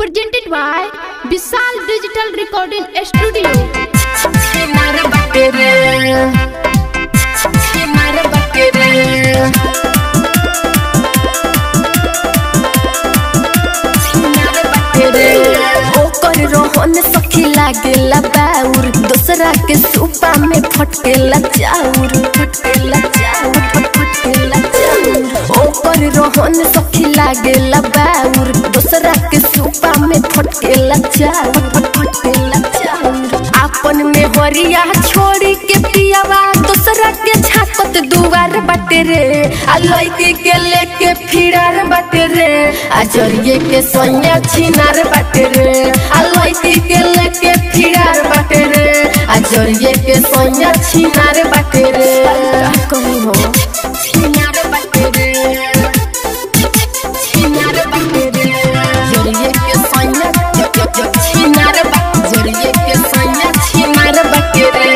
presented by Vishal Digital Recording Studio. रोहन सखी लागेला बाउर दूसरा के सुपा में फटकेला चाउर ओकर रोहन सखी लागेला बाउर दूसरा के सुपा में फटकेला चाउर आपन में हरिया छोड़ी के पियावा दूसरा के छाकत दुआर बाटे रे आ लइके के लेके फिरार बाटे रे आ जरिए के सोनिया छिनार बाटे रे आ लइके के लेके फिरार बाटे रे आ जरिए के सोनिया छिनार बाटे रे कहीं हो छिनार बाटे रे छिनार बाटे रे जरिए के सोनिया छिनार बाटे जरिए के सोनिया छिनार बाटे रे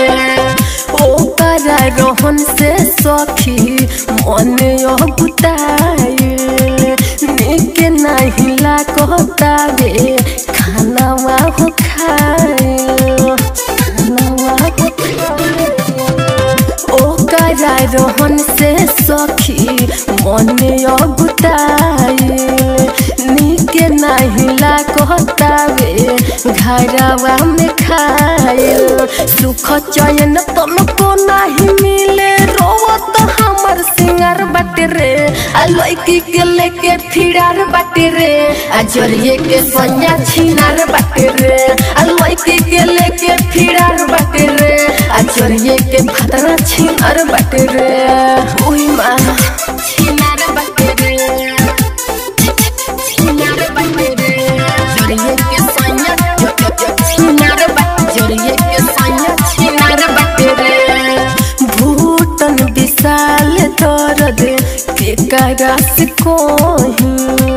रोहन से सखी मन बुताए निक नहीं लागतावे खाना हो खाए ओकरा रोहन से सखी मन बुताए निक नहीं लागतावे घरवा में खाए सुख चयन तुमको नहीं मिले रोवत हमर सिंगार बाटे रे आ लइकी के लेके फिरार बाटे रे आ जरिए के सोनिया छिनार बाटे रे आ लइकी के लेके फिरार बाटे रे आ जरिए के भतरा छिनार बाटे रे ओई मां छिनार बाटे रे छिनार बाटे रे जरिए के सोनिया छिनार बाटे जरिए के सोनिया छिनार बाटे रे भूतन विशाल दर्द के करास कोही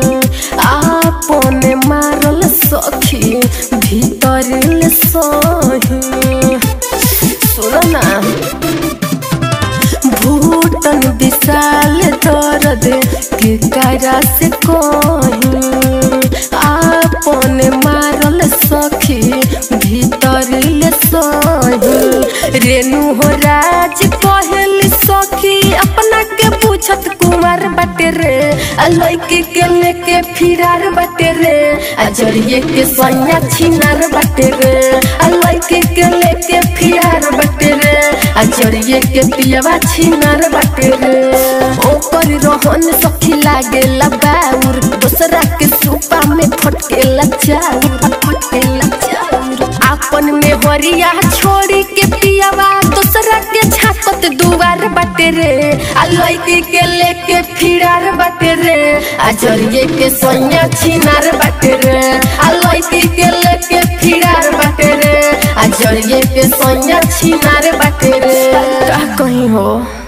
आपने मारल सखी भीतर सही सुनो ना भूतन विशाल दर्द के करास कोही आपने मारल सखी भीतर सही रेणु हो राज कहल सखी अपना के पूछत कुमार बाटे रे आ लइके के लेके फिरार बाटे रे आ जरिए के सोनिया छिनार बाटे रे आ लइके के लेके फिरार बाटे रे आ जरिए के पियावा छिनार बाटे रे ओकर रोहन सखी लागेला बाउर दूसरा के सुपा में फटकेला चाउर आपन में हरिया छोड़ी के पियावा दूसरा के छाकत दुआर बाटे रे आ लइके के लेके फिरार बाटे रे आ जरिए के सोनिया छिनार बाटे रे आ लइके के लेके फिरार बाटे रे आ जरिए के सोनिया छिनार बाटे रे कहीं हो।